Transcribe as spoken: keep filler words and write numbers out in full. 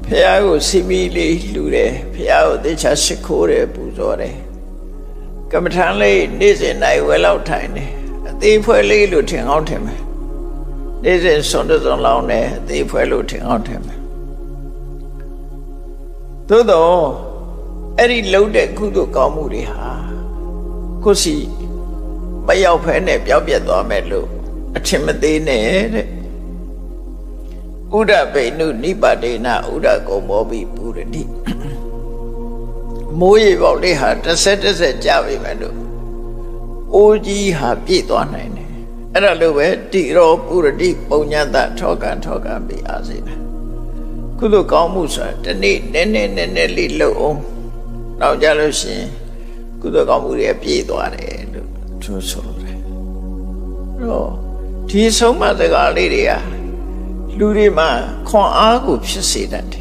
ဖះကိုစီမီလေးလှူတယ်ဖះကိုသေချာရှိခိုးတယ်ပူဇော်တယ်ကမ္မထံလေးနေ့စဉ်နိုင်ဝဲလောက်ထိုင်တယ်အသေးဖွဲလေးလို့ထင်အောင်ထင်မယ်နေ့စဉ်စွန်တစွန်လောင်းတယ်အသေးဖွဲလို့ထင်အောင်ထင်မယ်သို့တော့အဲ့ဒီလှုပ်တဲ့ကုသိုလ်ကောင်းမှုတွေဟာကိုယ်စီမရောက်ဖဲနဲ့ပြောင်းပြတ်သွားမယ်လို့အထင်မသေးနဲ့တဲ့ဥဒဗေနုနိပါဒေနဥဒကုံမောပိပုရတိမိုးရေပေါက်လေးဟာတစ်ဆက်တစ်ဆက်ကြပြီမယ်လို့အိုးကြီးဟာပြည့်သွားနိုင်တယ်အဲ့ဒါလို့ပဲတိရောပုရတိပုံညတထောကံထောကံပိအားစေတယ်ကုသိုလ်ကောင်းမှုဆိုတာဒီနေ့နည်းနည်းနည်းနည်းလေးလုပ်အောင်နောက်ကြလို့ရှိရင်ကုသိုလ်ကောင်းမှုတွေပြည့်သွားတယ်လို့သူဆိုတယ်အဲ့တော့ဒီဆုံးမစကားလေးတွေကလူတွေမှာခွန်အားကိုဖြစ်စေတတ်တယ်